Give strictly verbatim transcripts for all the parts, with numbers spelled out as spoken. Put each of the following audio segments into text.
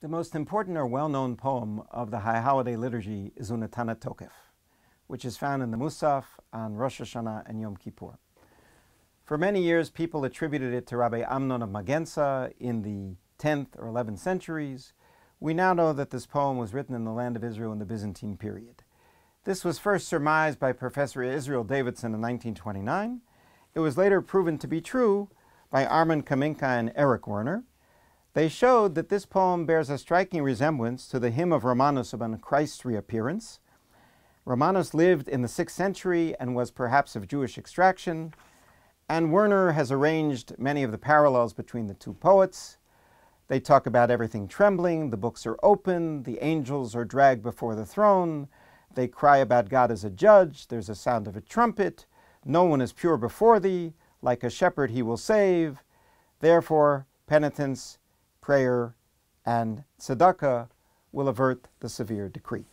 The most important or well-known poem of the High Holiday Liturgy is Unetane Tokef, which is found in the Musaf on Rosh Hashanah and Yom Kippur. For many years, people attributed it to Rabbi Amnon of Magensa in the tenth or eleventh centuries. We now know that this poem was written in the land of Israel in the Byzantine period. This was first surmised by Professor Israel Davidson in nineteen twenty-nine. It was later proven to be true by Armin Kaminka and Eric Werner. They showed that this poem bears a striking resemblance to the hymn of Romanus about Christ's reappearance. Romanus lived in the sixth century and was perhaps of Jewish extraction, and Werner has arranged many of the parallels between the two poets. They talk about everything trembling, the books are open, the angels are dragged before the throne, they cry about God as a judge, there's a sound of a trumpet, no one is pure before thee, like a shepherd he will save. Therefore, penitence, prayer, and tzedakah will avert the severe decree.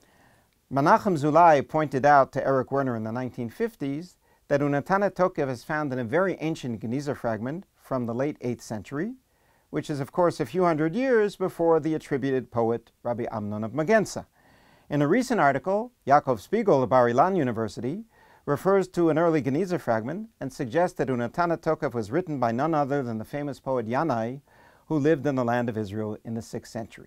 Menachem Zulai pointed out to Eric Werner in the nineteen fifties that Unetane Tokef is found in a very ancient Geniza fragment from the late eighth century, which is of course a few hundred years before the attributed poet Rabbi Amnon of Magensa. In a recent article, Yaakov Spiegel of Bar Ilan University refers to an early Geniza fragment and suggests that Unetane Tokef was written by none other than the famous poet Yanai, who lived in the land of Israel in the sixth century.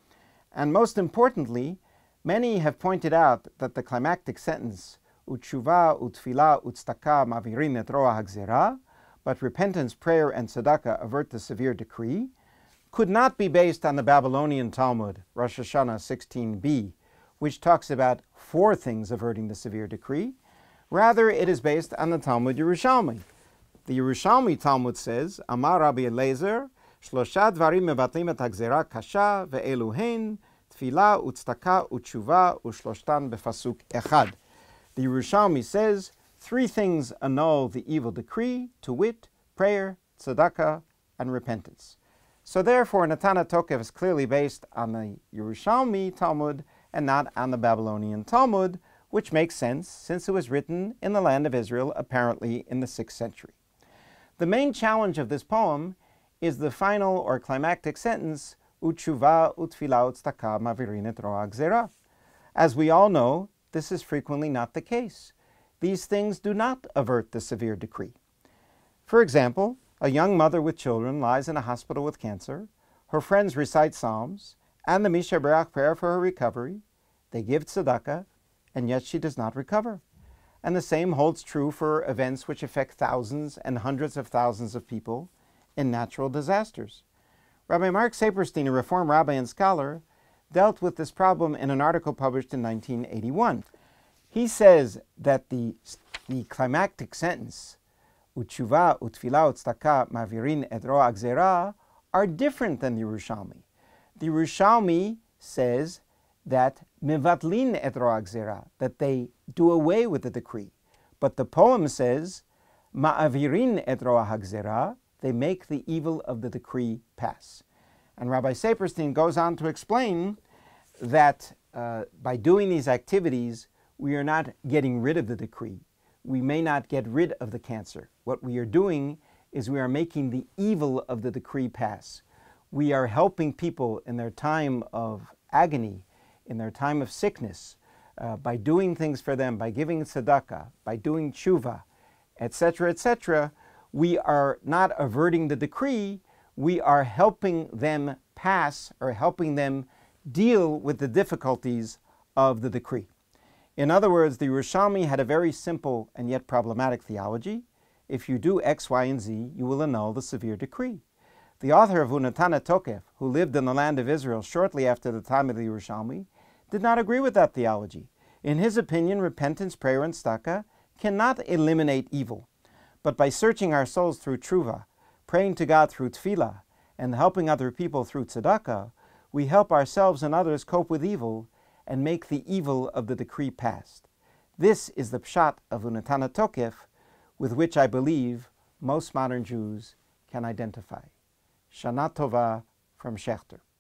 And most importantly, many have pointed out that the climactic sentence, Utshuva, Utfila, Tzedakah, Mavirin et roa hagzera, but repentance, prayer, and tzedakah avert the severe decree, could not be based on the Babylonian Talmud, Rosh Hashanah sixteen b, which talks about four things averting the severe decree. Rather, it is based on the Talmud Yerushalmi. The Yerushalmi Talmud says, Amar Rabbi Eliezer, Shlosha dvarim mevatlim et hagzera kasha ve'elu hein, tefila, utzedakah, utshuva, ushloshtan befasuk echad. The Yerushalmi says, three things annul the evil decree, to wit, prayer, tzedakah, and repentance. So therefore, Unetane Tokef is clearly based on the Yerushalmi Talmud and not on the Babylonian Talmud, which makes sense since it was written in the land of Israel, apparently in the sixth century. The main challenge of this poem is the final or climactic sentence, Utshuva, Utfila, Tzedakah, Mavirin et roa hagzera. As we all know, this is frequently not the case. These things do not avert the severe decree. For example, a young mother with children lies in a hospital with cancer, her friends recite psalms, and the Misha Berach prayer for her recovery, they give tzedakah, and yet she does not recover. And the same holds true for events which affect thousands and hundreds of thousands of people in natural disasters. Rabbi Mark Saperstein, a Reform rabbi and scholar, dealt with this problem in an article published in nineteen eighty-one. He says that the, the climactic sentence, Utshuva, Utfila, Tzedakah, Mavirin et roa hagzera, are different than the Yerushalmi. The Yerushalmi says that mevatlin et roa hagzera, that they do away with the decree. But the poem says, ma'avirin et roa hagzera, they make the evil of the decree pass. And Rabbi Saperstein goes on to explain that uh, by doing these activities, we are not getting rid of the decree. We may not get rid of the cancer. What we are doing is we are making the evil of the decree pass. We are helping people in their time of agony, in their time of sickness, uh, by doing things for them, by giving tzedakah, by doing tshuva, et cetera, et cetera. We are not averting the decree, we are helping them pass or helping them deal with the difficulties of the decree. In other words, the Yerushalmi had a very simple and yet problematic theology. If you do X, Y, and Z, you will annul the severe decree. The author of Unetane Tokef, who lived in the land of Israel shortly after the time of the Yerushalmi, did not agree with that theology. In his opinion, repentance, prayer, and tzedakah cannot eliminate evil. But by searching our souls through tshuva, praying to God through tefillah, and helping other people through tzedakah, we help ourselves and others cope with evil and make the evil of the decree past. This is the pshat of Unetane Tokef, with which I believe most modern Jews can identify. Shana Tova from Schechter.